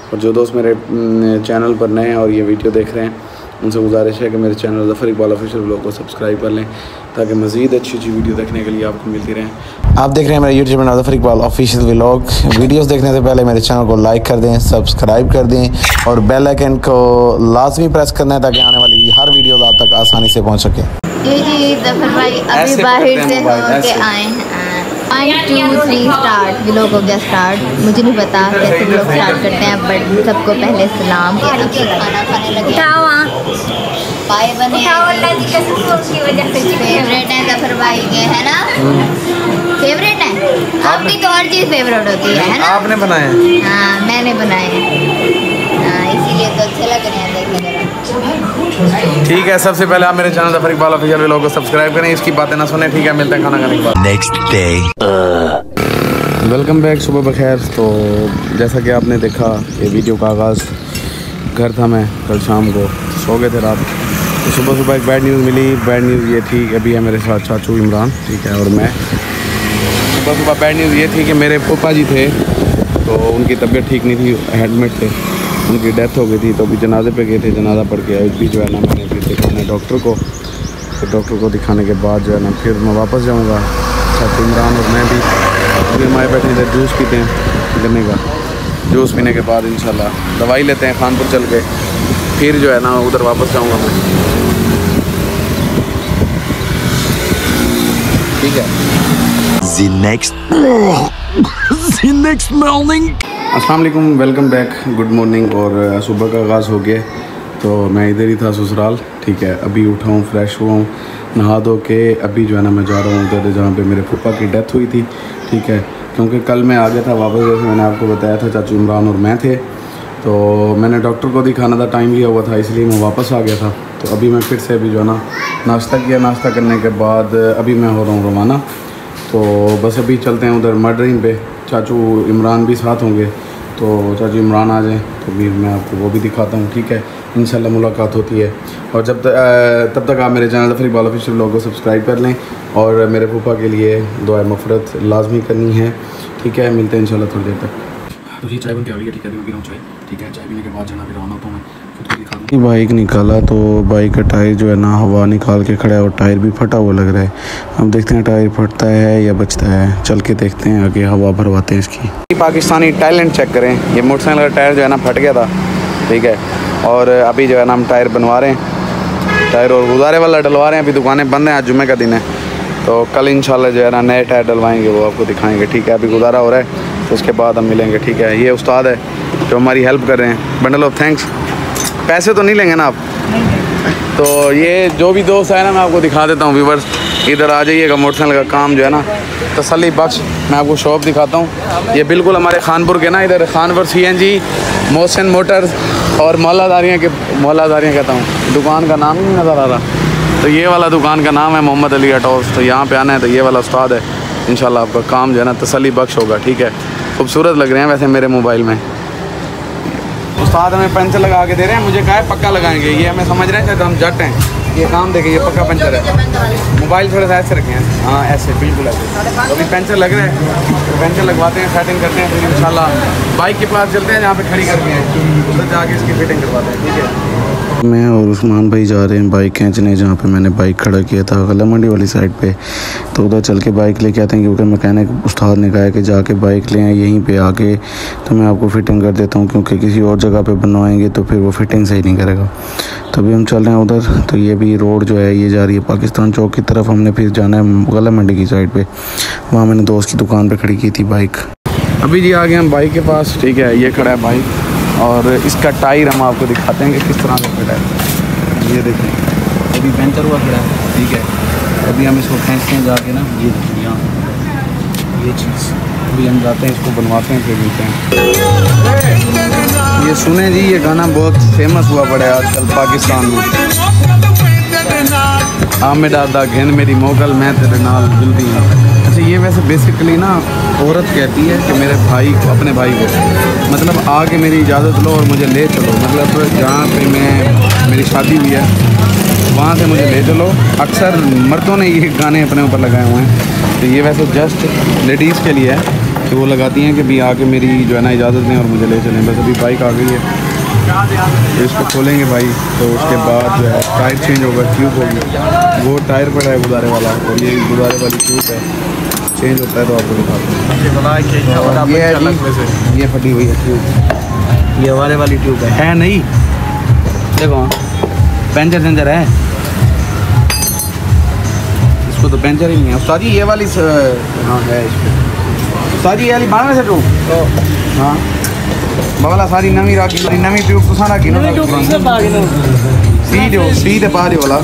और जो दोस्त मेरे चैनल पर नए हैं और ये वीडियो देख रहे हैं उनसे गुजारिश है कि मेरे channel Zafar Iqbal official vlog को सब्सक्राइब कर लें ताकि मज़ीद अच्छी वीडियो देखने के लिए आपको मिलती रहें। आप देख रहे हैं मेरे YouTube channel Zafar Iqbal official vlog. Videos देखने से पहले मेरे चैनल को लाइक कर दें, सब्सक्राइब कर दें और बेल आइकन को लाजमी प्रेस करना है ताकि आने वाली हर वीडियो आप तक आसानी से पहुँच सके। जी ज़फ़र भाई अभी बाहर से होके आए हैं। 1 2 3 स्टार्ट व्लॉग हो गया स्टार्ट। मुझे नहीं पता कैसे व्लॉग स्टार्ट करते हैं बट सबको पहले सलाम के खाना खाने लगे। पाए बने फेवरेट है ज़फ़र भाई के, है ना? फेवरेट है आपकी तो हर चीज़ फेवरेट होती है ना? आपने बनाए? हाँ मैंने बनाए हैं, इसीलिए तो अच्छे लग रहे हैं देखने में। ठीक है, सबसे पहले आप मेरे channel Zafar Iqbal official vlog को सब्सक्राइब करें, इसकी बातें ना सुने। ठीक है, मिलते हैं खाना खाने के बाद। नेक्स्ट डे वेलकम बैक, सुबह बखैर। तो जैसा कि आपने देखा ये वीडियो का आगाज़ घर था, मैं कल शाम को सो गए थे रात। तो सुबह सुबह एक बैड न्यूज़ मिली। बैड न्यूज़ ये थी कि अभी है मेरे साथ चाचू इमरान, ठीक है, और मैं। सुबह सुबह बैड न्यूज़ ये थी कि मेरे पापा जी थे तो उनकी तबीयत ठीक नहीं थी, एडमिट थे, उनकी डेथ हो गई थी। तो अभी जनाजे पे गए थे, जनाजा पढ़ के अभी जो है ना मैंने अभी दिखाना है डॉक्टर को। तो डॉक्टर को दिखाने के बाद जो है ना फिर मैं वापस जाऊँगा। चाचू इमरान और मैं भी अभी हमारे बैठे इधर जूस पीते हैं गन्ने का। जूस पीने के बाद इंशाल्लाह दवाई लेते हैं खानपुर चल के, फिर जो है ना उधर वापस जाऊँगा मैं। ठीक है। Next morning. अस्सलाम वालेकुम, वेलकम बैक, गुड मॉर्निंग। और सुबह का आगाज़ हो गया तो मैं इधर ही था ससुराल। ठीक है, अभी उठा हूँ, फ्रेश हुआ हूँ, नहा धो के अभी जो है ना मैं जा रहा हूँ उधर जहाँ पे मेरे पापा की डेथ हुई थी। ठीक है, क्योंकि कल मैं आ गया था वापस, जैसे मैंने आपको बताया था चाचू इमरान और मैं थे। तो मैंने डॉक्टर को दिखाना था, टाइम लिया हुआ था, इसलिए मैं वापस आ गया था। तो अभी मैं फिर से अभी जो है ना नाश्ता किया, नाश्ता करने के बाद अभी मैं हो रहा हूँ रवाना। तो बस अभी चलते हैं उधर मडरीन पे, चाचू इमरान भी साथ होंगे। तो चाचू इमरान आ जाएं तो फिर मैं आपको वो भी दिखाता हूँ। ठीक है, इंशाल्लाह मुलाकात होती है। और तब तक आप मेरे channel Zafar Iqbal official vlog को सब्सक्राइब कर लें और मेरे फूफा के लिए दुआ मग़फ़िरत लाजमी करनी है। ठीक है, मिलते हैं इंशाल्लाह थोड़ी देर तक। तो ये चाय बन के आ गई है। ठीक है, पी रहा हूँ चाय। ठीक है, चाय पीने के बाद जाना फिर रवाना होता हूँ मैं। बाइक निकाला तो बाइक का टायर जो है ना हवा निकाल के खड़ा है और टायर भी फटा हुआ लग रहा है। अब देखते हैं टायर फटता है या बचता है, चल के देखते हैं, आगे हवा भरवाते हैं इसकी। पाकिस्तानी टैलेंट चेक करें, ये मोटरसाइकिल का टायर जो है ना फट गया था। ठीक है, और अभी जो है ना हम टायर बनवा रहे हैं, टायर और गुजारे वाला डलवा रहे हैं। अभी दुकानें बंद हैं, आज जुम्मे का दिन है, तो कल इंशाल्लाह जो है ना नए टायर डलवाएंगे, वो आपको दिखाएंगे। ठीक है, अभी गुजारा हो रहा है तो उसके बाद हम मिलेंगे। ठीक है, ये उस्ताद है जो हमारी हेल्प कर रहे हैं। Bundle of thanks. पैसे तो नहीं लेंगे ना आप? तो ये जो भी दोस्त है ना मैं आपको दिखा देता हूँ व्यूवर्स, इधर आ जाइएगा। मोटरसाइकिल का काम जो है ना तसल्ली बख्श। मैं आपको शॉप दिखाता हूँ, ये बिल्कुल हमारे खानपुर के ना, इधर खानपुर CNG, मोहसिन मोटर्स और मौलादारियाँ कहता हूँ, दुकान का नाम नहीं नज़र आ रहा। तो ये वाला दुकान का नाम है मोहम्मद अली ऑटोस। तो यहाँ पे आना है तो ये वाला उस्ताद है, इंशाल्लाह आपका काम जो है ना तसल्ली बख्श होगा। ठीक है, खूबसूरत लग रहे हैं वैसे मेरे मोबाइल में। उस्ताद हमें पंचर लगा के दे रहे हैं, मुझे कहा है पक्का लगाएंगे। ये हमें समझ रहे हैं शायद हम जट हैं। ये काम देखिए, ये पक्का पंचर है। मोबाइल थोड़ा सा ऐसे रखे हैं, हाँ ऐसे, बिल्कुल ऐसे। तो अभी पंचर लग रहे हैं, तो पंचर लगवाते हैं, सेटिंग करते हैं, फिर इंशाल्लाह बाइक के पास चलते हैं जहाँ पे खड़ी करके हैं, उधर जाके इसकी फिटिंग करवाते हैं। ठीक है, मैं और उस्मान भाई जा रहे हैं बाइक खींचने, जहाँ पे मैंने बाइक खड़ा किया था गला मंडी वाली साइड पे। तो उधर चल के बाइक लेके आते हैं, क्योंकि मैकेनिक उस्ताद ने कहा है कि जाके बाइक ले आए यहीं पे आके, तो मैं आपको फ़िटिंग कर देता हूँ, क्योंकि किसी और जगह पे बनवाएंगे तो फिर वो फ़िटिंग सही नहीं करेगा। तो अभी हम चल रहे हैं उधर। तो ये भी रोड जो है ये जा रही है पाकिस्तान चौक की तरफ। हमने फिर जाना है गला मंडी की साइड पर, वहाँ मैंने दोस्त की दुकान पर खड़ी की थी बाइक। अभी जी आ गए हम बाइक के पास। ठीक है, ये खड़ा है बाइक और इसका टायर हम आपको दिखाते हैं कि किस तरह का खड़ा है। ये देखें, अभी पंचर हुआ खड़ा है। ठीक है, अभी हम इसको खींचते हैं जाके ना, ये देखिए यहाँ ये चीज़। अभी हम जाते हैं इसको बनवाते हैं, फिर मिलते हैं। ये सुने जी, ये गाना बहुत फेमस हुआ पड़ा है आजकल पाकिस्तान में। आमिर दादा घेन मेरी मोगल मैं तेरे नाल जल्दी हूँ। अच्छा, ये वैसे बेसिकली ना औरत कहती है कि मेरे भाई को, अपने भाई को, मतलब आके मेरी इजाज़त लो और मुझे ले चलो, मतलब जहाँ पे मेरी शादी हुई है वहाँ से मुझे ले चलो। अक्सर मर्दों ने ये गाने अपने ऊपर लगाए हुए हैं, तो ये वैसे जस्ट लेडीज़ के लिए है। कि वो लगाती हैं कि भी आके मेरी जो है ना इजाज़त दें और मुझे ले चलें। बस अभी बाइक आ गई है तो इसको खोलेंगे भाई, तो उसके बाद जो है टायर चेंज होगा, ट्यूब होगी। वो टायर पड़ा है गुजारे वाला और ये गुजारे वाली ट्यूब है, चेंज होता है तो आपको दिखाते हैं। ये फटी हुई है ट्यूब, ये हमारे वाली ट्यूब है नहीं, देखो पंचर सेंचर है इसको, तो पंचर ही नहीं है उस्ताद जी। ये वाली हाँ है उस्ताद जी, ये वाली बारह से ट्यूब हाँ बगला सारी नवी राखी, नवी ट्यूब तो सारा की सीधे पा रही वाला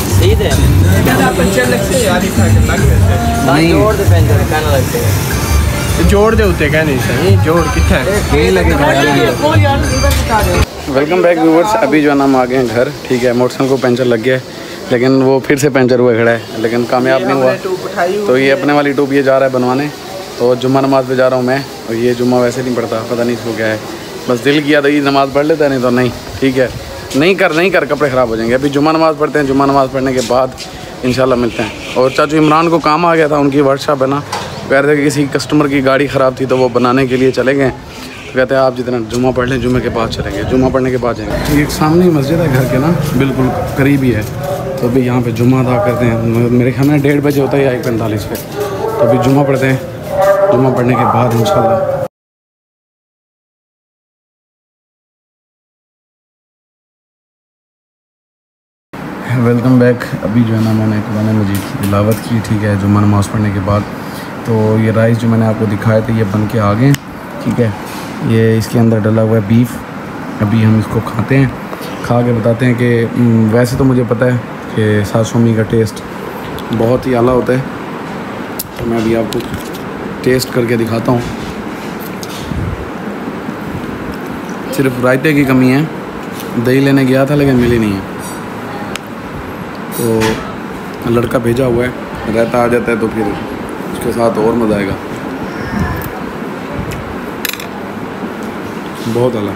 जोड़ दे होते क्या नहीं सही जोड़ कितने वेलकम बैक व्यूवर्स। अभी जो है ना हम आ गए हैं घर, ठीक है। मोटरसाइकिल को पंचर लग गया है, लेकिन वो फिर से पंचर हुआ खड़ा है, लेकिन कामयाब नहीं हुआ। तो ये अपने वाली ट्यूब ये जा रहा है बनवाने, तो जुम्मा नमाज़ पे जा रहा हूँ मैं, और ये जुम्मा वैसे नहीं पढ़ता, पता नहीं इसको क्या है। बस दिल किया तो ये नमाज़ पढ़ लेता है, नहीं तो नहीं, ठीक है। नहीं कर कपड़े ख़राब हो जाएंगे। अभी जुम्मा नमाज़ पढ़ते हैं, जुम्मा नमाज़ पढ़ने के बाद इंशाल्लाह मिलते हैं। और चाचू इमरान को काम आ गया था, उनकी वर्कशॉप है ना, कह रहे थे किसी कस्टमर की गाड़ी ख़राब थी तो वो बनाने के लिए चले गए। तो कहते हैं आप जितना जुम्मा पढ़ लें, जुम्मे के बाद चलेंगे, जुम्मा पढ़ने के बाद जाएंगे। एक सामने ही मस्जिद है घर के ना, बिल्कुल करीब ही है, तो अभी यहाँ पे जुम्मा अदा करते हैं। मेरे ख्याल में 1:30 बजे होता है या 1:45 पे, तो अभी जुम्मा पढ़ते हैं, जुम्मा पढ़ने के बाद इंशाल्लाह। Welcome back. अभी जो है ना मैंने कुरान मजीद की तिलावत की, ठीक है, जुम्मा नमाज़ पढ़ने के बाद। तो ये राइस जो मैंने आपको दिखाए थे ये बन के आ गए, ठीक है। ये इसके अंदर डला हुआ है बीफ। अभी हम इसको खाते हैं, खा के बताते हैं कि वैसे तो मुझे पता है कि सासोमी का टेस्ट बहुत ही आला होता है, तो मैं अभी आपको टेस्ट करके दिखाता हूँ। सिर्फ रायते की कमी है, दही लेने गया था लेकिन मिली नहीं है, तो लड़का भेजा हुआ है, रायता आ जाता है तो फिर उसके साथ और मज़ा आएगा। बहुत अलग।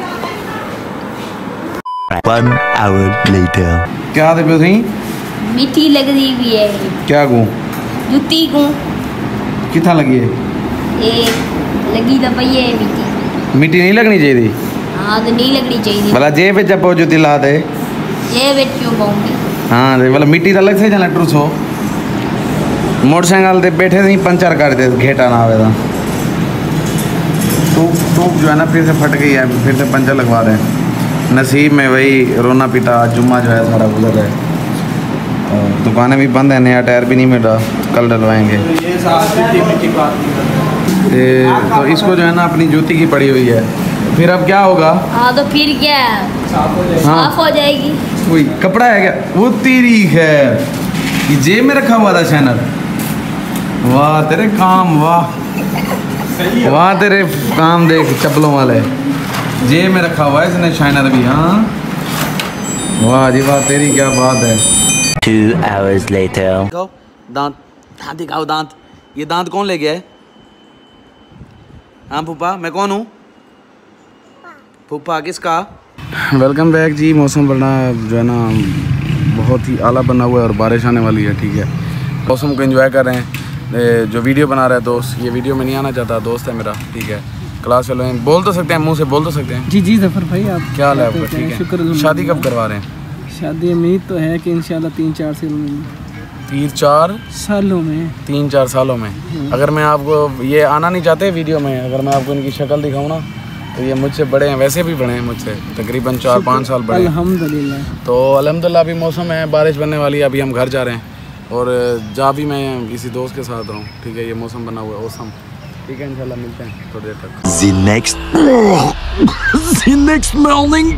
1 hour later. क्या दे थी? मीठी लग रही भी है। क्या गूँ? जुती गूँ कितना लगी है? ये लगी तो पई है मीठी। मीठी नहीं लगनी चाहिए। हाँ तो नहीं लगनी चाहिए। भला जे पे जब जुती ला दे, ये बेट क्यों पाऊंगी? हाँ दे भला मिट्टी तो अलग से जाना ट्रूस हो। मोटरसाइकिल दे बैठे नहीं पंचर कर दे, घेटा ना आवे था। टूब जो है ना फिर से फट गई है, फिर से पंचर लगवा रहे हैं। नसीब में वही रोना पीटा, जुम्मा जो है सारा गुजर रहा है। दुकानें भी बंद है, नया टायर भी नहीं मिल रहा, कल डलवाएंगे। तो इसको जो है ना अपनी जूती की पड़ी हुई है, फिर अब क्या होगा? हाँ तो फिर क्या साफ हो जाएगी। कोई कपड़ा है क्या? वो तेरी खैर, ये जेब में रखा हुआ था शाइनर। वाह तेरे काम, वाह वाह तेरे काम, देख चप्पलों वाले जेब में रखा हुआ है इसने शाइनर भी। हाँ वाह जी वाह, तेरी क्या बात है। 2 hours later. दांत दांत दिखाओ, दांत। ये दांत कौन ले गया है? हाँ फूफा, मैं कौन हूँ? फूफा किसका? वेलकम बैक जी। मौसम बना जो है ना बहुत ही आला बना हुआ है और बारिश आने वाली है, ठीक है। मौसम को एंजॉय कर रहे हैं। जो वीडियो बना रहा है दोस्त, ये वीडियो में नहीं आना चाहता, दोस्त है मेरा, ठीक है। क्लास चलो, बोल तो सकते हैं, मुंह से बोल तो सकते हैं। जी जी जफर भाई, आप क्या हाल है आपका? ठीक है। शुक्र। शादी कब करवा रहे हैं? शादी उम्मीद तो है कि इंशाल्लाह 3-4 सालों में। 3-4 सालों में? 3-4 सालों में। अगर मैं आपको, ये आना नहीं चाहते वीडियो में, अगर मैं आपको इनकी शक्ल दिखाऊँ ना, तो ये मुझसे बड़े हैं, वैसे भी बड़े हैं मुझसे, तकरीबन 4-5 साल बड़े हैं। अल्हम्दुलिल्लाह। तो अल्हम्दुलिल्लाह अभी मौसम है, बारिश बनने वाली है। अभी हम घर जा रहे हैं और जा भी मैं किसी दोस्त के साथ रहा हूँ, ठीक है। ये मौसम बना हुआ है औसम, ठीक है। इंशाल्लाह मिलते हैं थोड़ी देर तक। The next morning.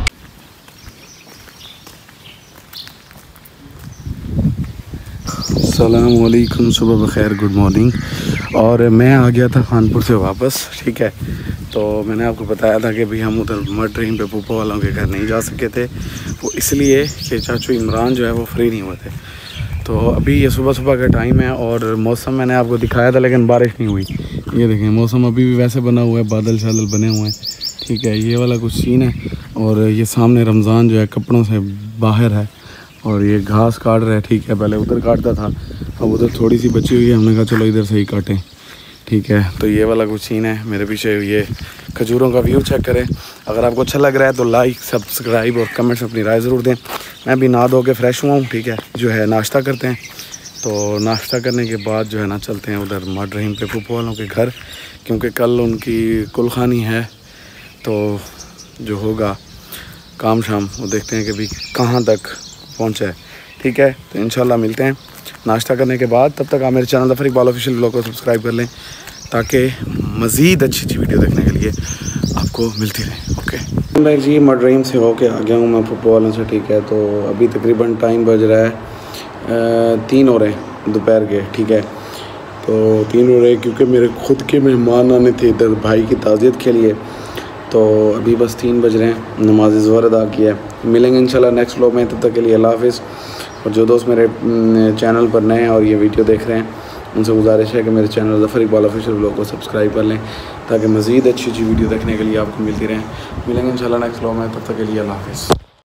अस्सलाम वालेकुम, सुबह बखैर, गुड मॉर्निंग। और मैं आ गया था खानपुर से वापस, ठीक है। तो मैंने आपको बताया था कि भाई हम उधर मड ट्रेन पे फूफा वालों के घर नहीं जा सके थे, वो इसलिए कि चाचू इमरान जो है वो फ्री नहीं हुए थे। तो अभी ये सुबह सुबह का टाइम है और मौसम मैंने आपको दिखाया था लेकिन बारिश नहीं हुई। ये देखें मौसम अभी भी वैसे बना हुआ है, बादल शादल बने हुए हैं, ठीक है। ये वाला कुछ सीन है और ये सामने रमज़ान जो है कपड़ों से बाहर है और ये घास काट रहा है, ठीक है। पहले उधर काटता था, अब उधर थोड़ी सी बची हुई है, हमने कहा चलो इधर से ही काटें, ठीक है। तो ये वाला कुछ सीन है मेरे पीछे, ये खजूरों का व्यू चेक करें। अगर आपको अच्छा लग रहा है तो लाइक सब्सक्राइब और कमेंट्स में अपनी राय ज़रूर दें। मैं भी नहा धो के फ्रेश हुआ हूँ, ठीक है। जो है नाश्ता करते हैं, तो नाश्ता करने के बाद जो है ना चलते हैं उधर मड रहीम पे फूफो वालों के घर, क्योंकि कल उनकी कुलखानी है। तो जो होगा काम शाम वो देखते हैं कि भी कहाँ तक पहुँचा है, ठीक है। तो इंशाल्लाह मिलते हैं नाश्ता करने के बाद। तब तक आप मेरे channel Zafar Iqbal official vlog को सब्सक्राइब कर लें ताकि मज़ीद अच्छी वीडियो देखने के लिए आपको मिलती रहे। ओके जी, मड रहीम से होके आ गया हूँ मैं फुफो वालों से, ठीक है। तो अभी तकरीबन टाइम बज रहा है 3 हो रहे हैं दोपहर के, ठीक है। तो 3 हो रहे हैं क्योंकि मेरे खुद के मेहमान आने थे इधर भाई की ताज़ियत के लिए। तो अभी बस 3 बज रहे हैं, नमाज ज़ोहर अदा किया है। मिलेंगे इंशाल्लाह नेक्स्ट व्लॉग में, तब तक के लिए अल्लाह हाफ़िज़। और जो दोस्त मेरे चैनल पर नए हैं और ये वीडियो देख रहे हैं, उनसे गुजारिश है कि मेरे channel Zafar Iqbal official vlog को सब्सक्राइब कर लें ताकि मज़ीद अच्छी वीडियो देखने के लिए आपको मिलती रहें। मिलेंगे इंशाल्लाह नेक्स्ट व्लॉग में, तब तक के लिए अल्लाह हाफ़िज़।